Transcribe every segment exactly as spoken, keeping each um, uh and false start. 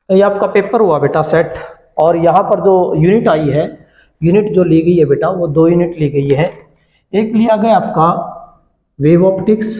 ये आपका पेपर हुआ बेटा सेट, और यहाँ पर जो यूनिट आई है, यूनिट जो ली गई है बेटा वो दो यूनिट ली गई है। एक लिया गया आपका वेव ऑप्टिक्स,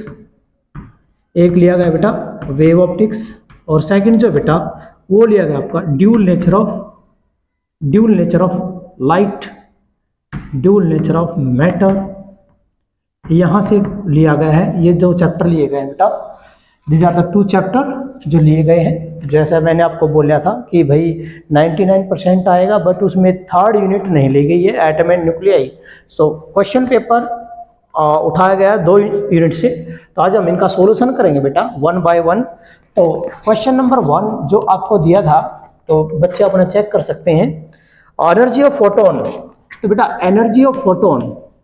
एक लिया गया बेटा वेव ऑप्टिक्स, और सेकंड जो बेटा वो लिया गया आपका dual nature of dual nature of light, dual nature of matter, यहाँ से लिया गया है। ये जो चैप्टर लिए गए हैं बेटा, this are the two chapter जो लिए गए हैं। जैसा मैंने आपको बोला था कि भाई निन्यानवे परसेंट आएगा, बट उसमें थर्ड यूनिट नहीं ली गई है, atom and nuclei. So question paper उठाया गया दो यूनिट से, तो आज हम इनका सॉल्यूशन करेंगे बेटा वन बाय वन। तो क्वेश्चन नंबर वन जो आपको दिया था, तो बच्चे अपना चेक कर सकते हैं। एनर्जी ऑफ फोटोन, तो बेटा energy of photon,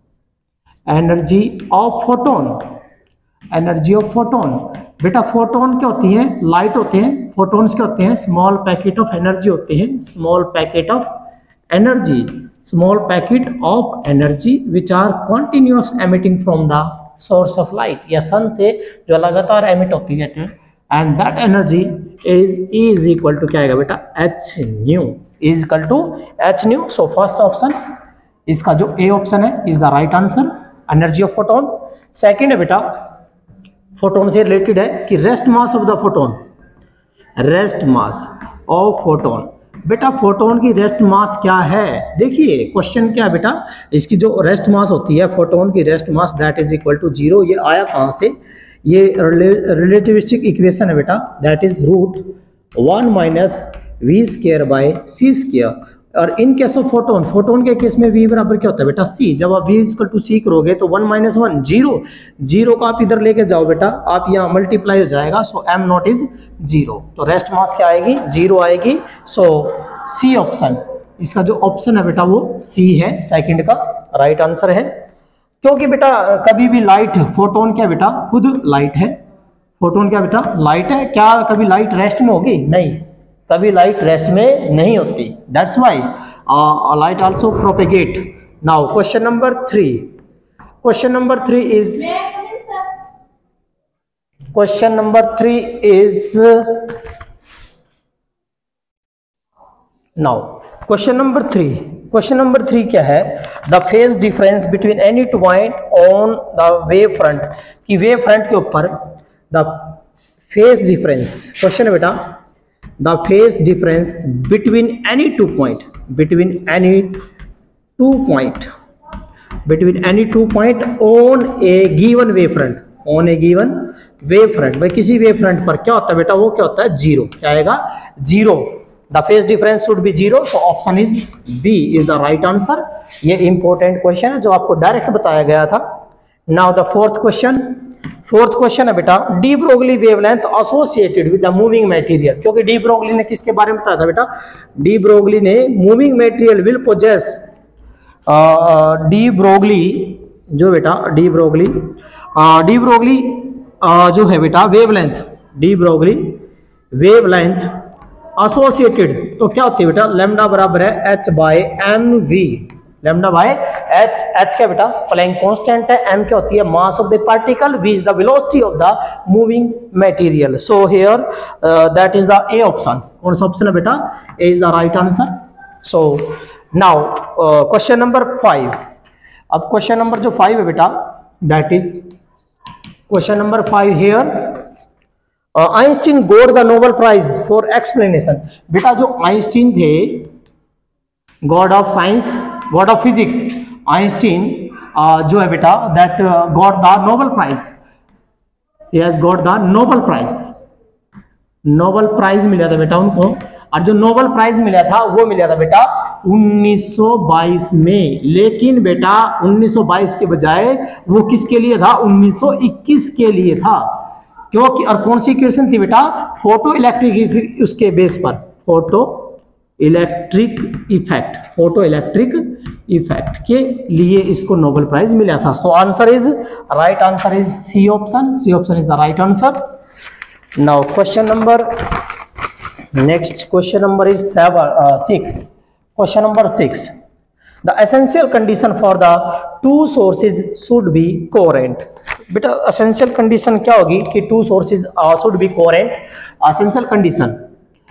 energy of photon, energy of photon, बेटा फोटोन क्या होती है? लाइट होते हैं। फोटोन्स क्या होते हैं? स्मॉल पैकेट ऑफ एनर्जी होते हैं, small packet of energy, small packet of energy which are continuous emitting from the source of light, या सन से जो लगातार एमिट होती है, and that energy is is equal to क्या आएगा बेटा? H nu, is equal to h nu. So first option, इसका जो ए ऑप्शन है is the right answer, energy of photon. Second है बेटा, फोटोन से रिलेटेड है कि rest mass of the photon, rest mass of photon, बेटा photon की रेस्ट मास क्या है? देखिए क्वेश्चन क्या है बेटा, इसकी जो रेस्ट मास होती है फोटोन की rest mass that is equal to zero. ये आया कहाँ से? ये रिलेटिविस्टिक इक्वेशन है बेटा, that is root one minus v square by c square. और in case of photon, photon के केस में v बराबर क्या होता है बेटा? c। जब आप v इक्वल टू सी करोगे तो one minus one zero, zero को आप इधर लेके जाओ बेटा, आप यहाँ मल्टीप्लाई हो जाएगा, so m not is zero. तो रेस्ट मास क्या आएगी? जीरो आएगी। सो सी ऑप्शन, इसका जो ऑप्शन है बेटा वो सी है, सेकंड का राइट आंसर है। क्योंकि बेटा कभी भी लाइट, फोटोन क्या बेटा? खुद लाइट है। फोटोन क्या बेटा? लाइट है। क्या कभी लाइट रेस्ट में होगी? नहीं, कभी लाइट रेस्ट में नहीं होती, that's why light also propagate. Now question number three, question number three is question number three is now question number three question number three क्या है? The phase difference between any two point on the wave front, कि wave front के ऊपर the phase difference, question है बेटा the phase difference between any two point, between any two point, between any two point on a given wave front, on a given wave front। भाई किसी wave front पर क्या होता है बेटा? वो क्या होता है? जीरो। क्या आएगा? Zero. the phase difference should be zero, so option is B is the right answer। ये important question है जो आपको डायरेक्ट बताया गया था। now the fourth question, fourth question है बेटा, de Broglie wavelength associated with the moving material. क्योंकि डी ब्रोगली ने किसके बारे में बताया था बेटा? डी ब्रोगली ने moving material will possess, de Broglie जो बेटा डी ब्रोगली डी ब्रोगली जो है बेटा wavelength, de Broglie wavelength associated, तो क्या होती है बेटा? लैम्डा बराबर है h by m v, lambda by h. H क्या बेटा? प्लैंक कांस्टेंट है। एम क्या होती है? Mass of the particle. V is the velocity of the moving material. So here that is the A option. कौन सा ऑप्शन है बेटा? A is the right answer. So now question number five. अब question number जो five है बेटा, that is question number five here, Einstein got the Nobel prize for explanation. बेटा जो आइंस्टीन थे, god of science, god of physics, Einstein जो है बेटा that got the Nobel prize, he has got the Nobel prize, Nobel prize मिला था बेटा उनको। और जो नोबेल प्राइज मिला था वो मिला था बेटा उन्नीस सौ बाईस में, लेकिन बेटा उन्नीस सौ बाईस के बजाय वो किसके लिए था? उन्नीस सौ इक्कीस के लिए था। क्योंकि और कौन सी इक्वेशन थी बेटा? फोटो इलेक्ट्रिक, उसके बेस पर photoelectric effect, photoelectric effect के लिए इसको नोबेल प्राइज मिला था। तो answer is right answer is C option, C option is the right answer. Now question number next question number is seven six question number six, the essential condition for the two sources should be coherent. बेटा essential condition क्या होगी कि two sources should be coherent? Essential condition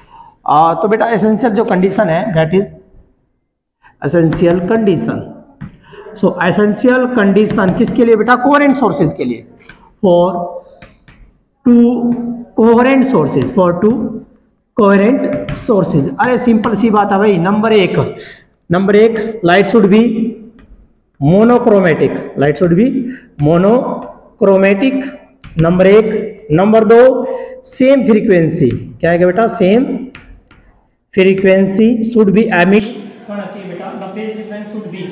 आ, तो बेटा essential जो condition है that is essential condition. So essential condition किसके लिए बेटा? कोहेरेंट सोर्सेज के लिए, for two coherent sources, for two coherent sources. अरे सिंपल सी बात है भाई। नंबर एक नंबर एक light should be monochromatic, light should be monochromatic, number एक। नंबर दो सेम फ्रीक्वेंसी, क्या है बेटा? Same frequency should be emit होना चाहिए बेटा। The phase difference should B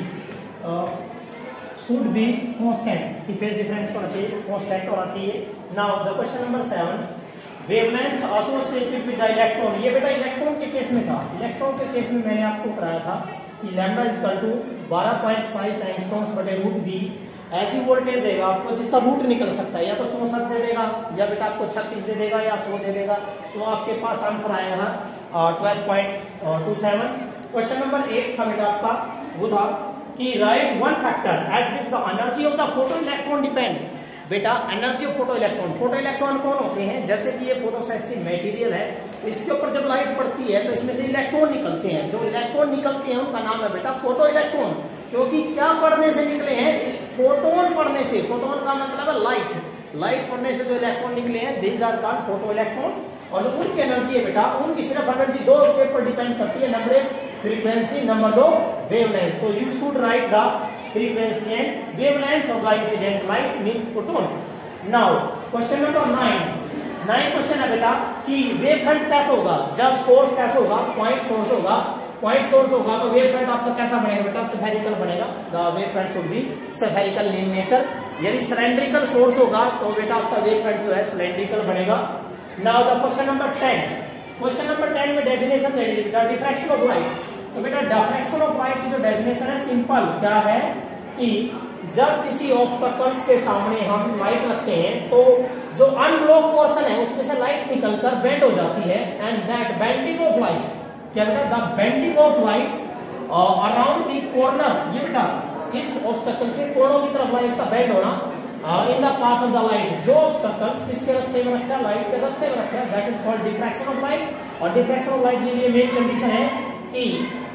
should be constant, की फेज डिफरेंस होना चाहिए कांस्टेंट होना चाहिए। Now the question number seven, wavelength associated with the electron. ये बेटा इलेक्ट्रॉन के केस में था। इलेक्ट्रॉन के केस में मैंने आपको कराया था कि लैम्डा इज इक्वल टू बारह पॉइंट बाईस एंगस्ट्रॉम्स बटे रूट वी। ऐसी वोल्टेज देगा आपको जिसका रूट निकल सकता है, या तो चौसठ दे देगा, या बेटा आपको छत्तीस दे देगा, या सौ दे देगा। तो आपके पास आंसर आएगा twelve point two seven. Question number eight था बेटा आपका, वो था कि right one factor at which the energy of the photoelectron depend. बेटा energy of photoelectron, photoelectron कौन होते हैं? जैसे कि ये फोटोसेंसिटिव मटेरियल है, इसके ऊपर जब लाइट पड़ती है तो इसमें से इलेक्ट्रॉन निकलते हैं। जो इलेक्ट्रॉन निकलते हैं उनका नाम है बेटा फोटो इलेक्ट्रॉन। क्योंकि क्या पढ़ने से निकले हैं? फोटोन पढ़ने से। फोटोन का मतलब है लाइट, लाइट पढ़ने से जो इलेक्ट्रॉन निकले हैं these are called photoelectrons. और जो उनकी एनर्जी है बेटा, उनकी सिर्फ एनर्जी दो के ऊपर डिपेंड करती है। नंबर एक फ्रीक्वेंसी, नंबर दो वेवलेंथ। तो you should write the frequency and wavelength of the incident light means photons. Now question number nine, nine question है बेटा कि वेव फ्रंट कैसे होगा? जब सोर्स कैसे होगा? पॉइंट सोर्स होगा, पॉइंट सोर्स होगा तो वेव फ्रंट आपका कैसा बनेगा बेटा? स्फेरिकल बनेगा। The wave front should be spherical in nature. यदि सिलेंड्रिकल सोर्स होगा तो बेटा आपका वेव फ्रंट जो है सिलेंड्रिकल बनेगा। Now the question number ten, question number ten में डेफिनेशन दे दी बेटा डिफ्रैक्शन ऑफ लाइट। तो बेटा डिफ्रैक्शन ऑफ लाइट की जो डेफिनेशन है सिंपल क्या है कि जब किसी ऑब्स्टैकल्स के सामने हम लाइट रखते हैं तो जो अनब्लॉक पोर्शन है उसमें से लाइट निकलकर बेंड हो जाती है, and that bending of light, क्या बेटा? The bending of light around the corner, ये बेटा इस ऑब्स्टैकल से कोनों की तरफ लाइट का बेंड होना in the path of the light. जो ऑब्स्टैकल्स किसके रास्ते में रखा है? लाइट के रास्ते में रखा है, that is called diffraction of light. और डिफ्रैक्शन ऑफ लाइट के लिए मेन कंडीशन है कि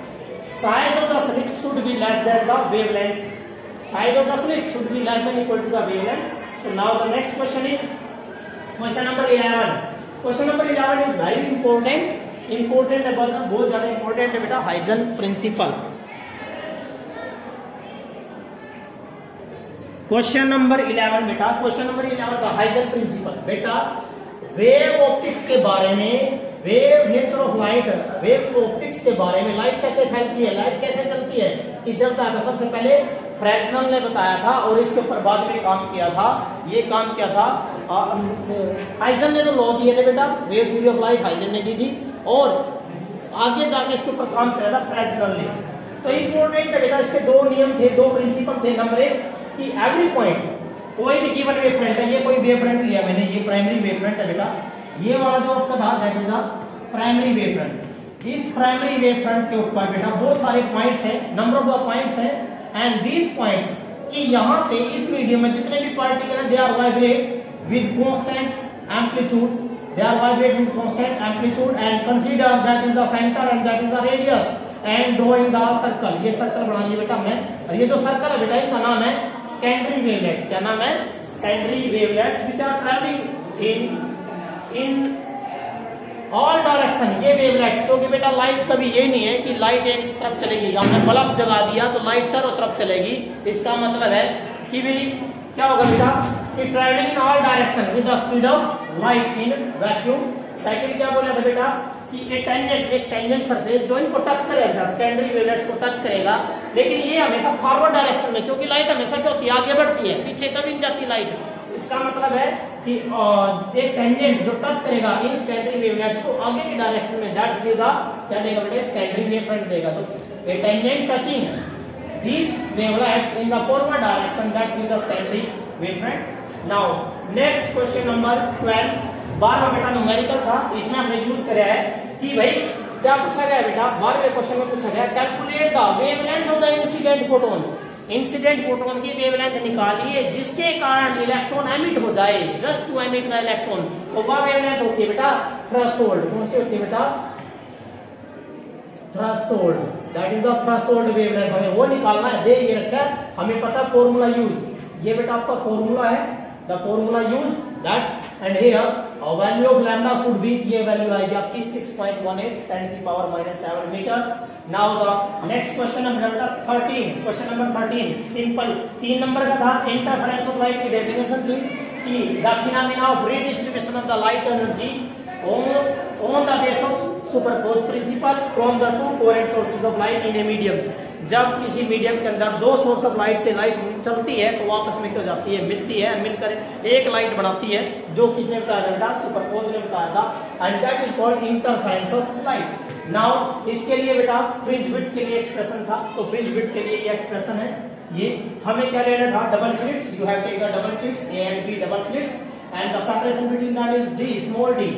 size of the slit should be less than the wavelength. Size of the slit should be less than equal to the wavelength. So now the next question is question number eleven. Question number eleven is very important. Important है बोलना बहुत ज्यादा important है बेटा, Huygens principle. Question number eleven बेटा, question number eleven का Huygens principle. बेटा wave optics के बारे में, wave nature of light, wave optics के बारे में, लाइट कैसे फैलती है, लाइट कैसे चलती है, किसने बताया था? सबसे पहले फ्रेस्नेल ने बताया था और इसके ऊपर बाद में काम किया था। ये काम किया था हाइजन ने, तो लॉ दिए थे बेटा, wave theory of light Huygens ने दी थी, और आगे जाके इसके ऊपर काम किया था फ्रेस्नेल ने। तो इंपॉर्टेंट है बेटा, इसके दो नियम थे, दो प्रिंसिपल थे। नंबर एक कि एवरी पॉइंट, कोई भी गिवन वेव फ्रंट है, ये कोई वेव फ्रंट लिया मैंने, ये प्राइमरी वेव फ्रंट है बेटा, ये वाला जो आपका था that is the primary wave front. इस प्राइमरी वेव फ्रंट के ऊपर बेटा बहुत सारे पॉइंट्स हैं, नंबर ऑफ द पॉइंट्स हैं, एंड दीज पॉइंट्स कि यहां से इस मीडियम में जितने भी पार्टिकल हैं they are vibrate with constant amplitude, they are vibrate with constant amplitude, and consider that is the centre and that is the radius, and drawing the circle. ये circle बनाइए बेटा मैं, और ये जो सर्कल है बेटा इनका नाम है सेकेंडरी वेवलेट्स। क्या नाम है? Secondary wavelets which are travelling in in all direction. ये वेवलेट्स, क्योंकि बेटा लाइट कभी ये नहीं है कि लाइट एक तरफ चलेगी, हमने बल्ब जला दिया तो लाइट चारों तरफ चलेगी। इसका मतलब है कि भी क्या होगा बेटा कि travelling in all direction with the speed of light in vacuum. Second क्या बोला था बेटा कि ए टेंजेंट, एक टेंजेंट सरफेस जो इनको टच करेगा, सेकेंडरी वेवलेट्स को टच करेगा, लेकिन ये हमेशा फॉरवर्ड डायरेक्शन में, क्योंकि लाइट हमेशा क्या होती है? आगे बढ़ती है, पीछे कभी नहीं जाती लाइट। इसका मतलब है कि एक टेंजेंट जो टच करेगा इन सेकेंडरी वेवलेट्स को आगे की डायरेक्शन में, दैट्स देगा क्या देगा बेटा? सेकेंडरी वेव फ्रंट देगा। तो a tangent touching these wavelets in the forward direction, that's in the secondary wavefront. Now next question number twelve, बारहवां बेटा न्यूमेरिकल था, इसमें हमने यूज किया है कि भाई क्या पूछा गया बेटा, बारहवें क्वेश्चन में पूछा गया calculate the wavelength of the incident photon. Incident photon की वेवलेंथ निकालिए जिसके कारण इलेक्ट्रॉन एमिट हो जाए, just to emit the electron. तो वह वेवलेंथ होती है बेटा थ्रेशोल्ड। कौन सी होती है बेटा? Threshold, that is the threshold wavelength, हमें वो निकालना है। दे ये रखा है, हमें पता है फॉर्मूला यूज, ये बेटा आपका फॉर्मूला है, the formula use that and here value of lambda should be, ये वैल्यू आएगी आपकी six point one eight ten की power minus seven metre. Now the next question number बेटा thirteen, question number thirteen simple, तीन नंबर का था, interference of light की डेफिनेशन थी कि the phenomena of redistribution of the light energy on on the basis of superpose principle from the two coherent sources of light in a medium, जब किसी medium के अंदर दो सोर्स ऑफ लाइट से light चलती है तो आपस में क्या जाती है, मिलती है, मिलकर एक लाइट बनाती है, जो किसने बताया था, सुपरपोज ने बताया था, and that is called interference of light. Now इसके लिए बेटा फ्रिंज विड्थ के लिए एक्सप्रेशन था, तो फ्रिंज विड्थ के लिए ये एक्सप्रेशन है, ये हमें क्या लेना था, double slits, you have take the double slits A and B double slits and the separation between that is d small d,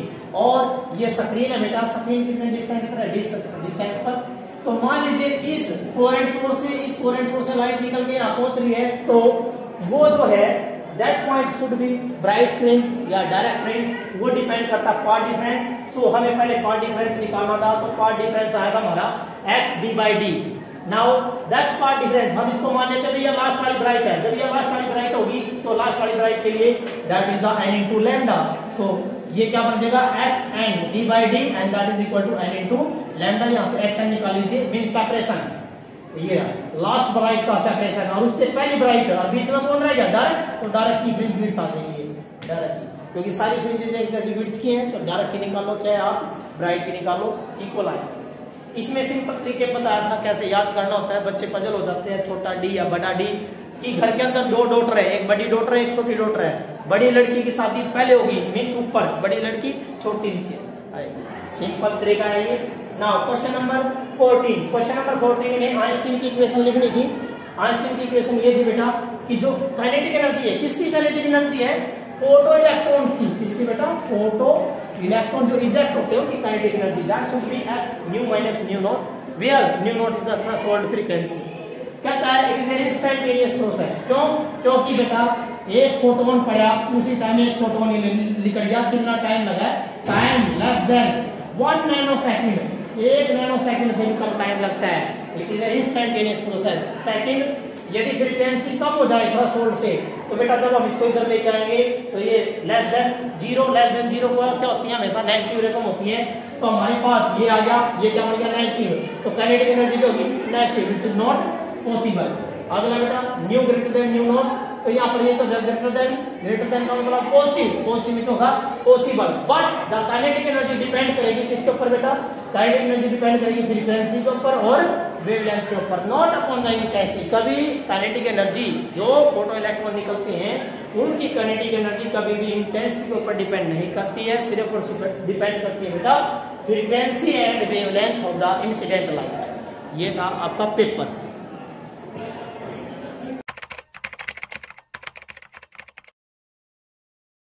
और ये स्क्रीन है बेटा, स्क्रीन कितने डिस्टेंस पर है, डिस्टेंस पर। तो मान लीजिए इस कोहेरेंट सोर्स से इस कोहेरेंट सोर्स से लाइट निकल के यहाँ पहुंच रही है, तो वो जो है that point should be bright fringe या डायरेक्ट फ्रिंज, वो डिपेंड करता है पाथ डिफरेंस। सो हमें पहले पाथ डिफरेंस निकालना था, तो पाथ डिफरेंस आएगा हमारा x d by d। Now that path difference हम इसको मान लेते हैं भैया लास्ट वाली ब्राइट है, जब ये लास्ट वाली ब्राइट होगी तो लास्ट वाली ब्राइट के लिए that is the n into lambda. So ये क्या बन जाएगा, x n d by d and that is equal to n into lambda, यहां से x n निकाल लीजिए, मीन सेपरेशन, ये लास्ट ब्राइट का सेपरेशन, और उससे पहली ब्राइट और बीच में कौन रहेगा, डायरेक्ट, तो डायरेक्ट की फ्रिंज विड्थ आ जाएगी, डायरेक्ट की, क्योंकि सारी फ्रिंजेस एक जैसी विड्थ की हैं, तो डायरेक्ट की निकालो चाहे आप ब्राइट की निकालो, इक्वल आएगा। इसमें सिंपल तरीके बताया था कैसे याद करना होता है, बच्चे पजल हो जाते हैं, छोटा डी या बड़ा डी, कि घर के अंदर दो डॉटर है, एक बड़ी डॉटर है एक छोटी डॉटर है, बड़ी लड़की की शादी पहले होगी मीन्स ऊपर, बड़ी लड़की छोटी नीचे आएगी, सिंपल तरीका है ये। Now question number fourteen, question number fourteen में आइंस्टीन की इक्वेशन लिखनी थी। आइंस्टीन की इक्वेशन ये थी बेटा कि जो काइनेटिक एनर्जी है, किसकी काइनेटिक एनर्जी है, फोटो इलेक्ट्रॉन्स की, किसकी बेटा, फोटो इलेक्ट्रॉन जो इजेक्ट होते हैं उनकी kinetic energy, that should be h nu minus nu naught, where nu naught is the threshold frequency। कहता है it is an instantaneous process, क्यों, क्योंकि बेटा एक फोटोन पड़ा उसी टाइम एक फोटोन निकल गया, कितना टाइम लगा, time less than one nano second, एक नैनो सेकंड से भी कम टाइम लगता है, it is an instantaneous process. Second, यदि फ्रीक्वेंसी कम हो जाए थ्रेशोल्ड से, तो बेटा जब हम इसको इधर लेके आएंगे तो ये less than zero, less than zero को क्या होती है, हमेशा नेगेटिव रकम होती है, तो हमारे पास ये आ गया, ये क्या बन गया, नेगेटिव, तो काइनेटिक एनर्जी क्या होगी, negative, which is not possible. अगला बेटा nu greater than nu naught, तो यहाँ पर ये तो ग्रेटर देन, ग्रेटर देन का मतलब पॉजिटिव, पॉजिटिव में होगा possible, but the kinetic energy depend करेगी किसके ऊपर बेटा, काइनेटिक एनर्जी डिपेंड करेगी फ्रीक्वेंसी के ऊपर और वेवलेंथ के ऊपर, नॉट अपॉन द इंटेंसिटी। कभी काइनेटिक एनर्जी जो फोटो इलेक्ट्रॉन निकलते हैं उनकी काइनेटिक एनर्जी कभी भी इंटेंसिटी के ऊपर डिपेंड नहीं करती है, सिर्फ और सिर्फ डिपेंड करती है बेटा frequency and wavelength of the incident light. ये था आपका पेपर।